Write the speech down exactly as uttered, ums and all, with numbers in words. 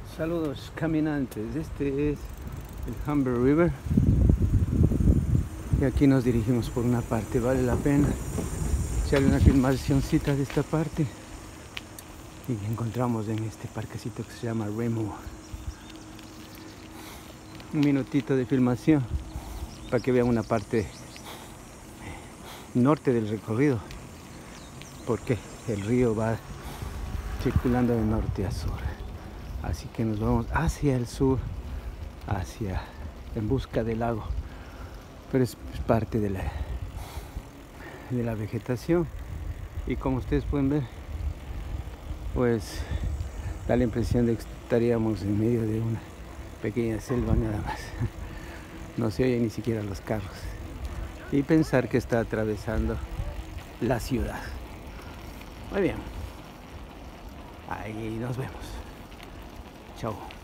Saludos caminantes, este es el Humber River y aquí nos dirigimos por una parte. Vale la pena echarle una filmacióncita de esta parte y encontramos en este parquecito que se llama Remo. Un minutito de filmación para que vean una parte norte del recorrido, porque el río va circulando de norte a sur, así que nos vamos hacia el sur, hacia en busca del lago, pero es parte de la de la vegetación y como ustedes pueden ver, pues da la impresión de que estaríamos en medio de una pequeña selva nada más. No se oyen ni siquiera los carros y pensar que está atravesando la ciudad. Muy bien, ahí nos vemos. Chao.